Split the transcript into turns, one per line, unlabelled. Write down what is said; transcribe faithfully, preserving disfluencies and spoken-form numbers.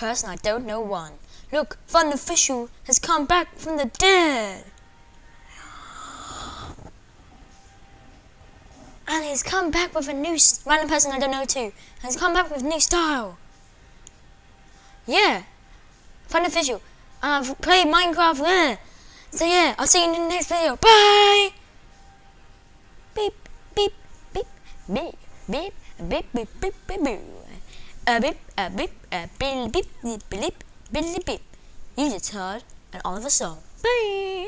person I don't know one. Look, Fun Official has come back from the dead. And he's come back with a new random person I don't know too. And he's come back with new style. Yeah, Fun Official. And I've played Minecraft there. So yeah, I'll see you in the next video. Bye. Beep beep beep beep beep beep beep beep beep beep. A beep a beep a beep beep beep beep beep beep. You just heard an Oliver song. Bye.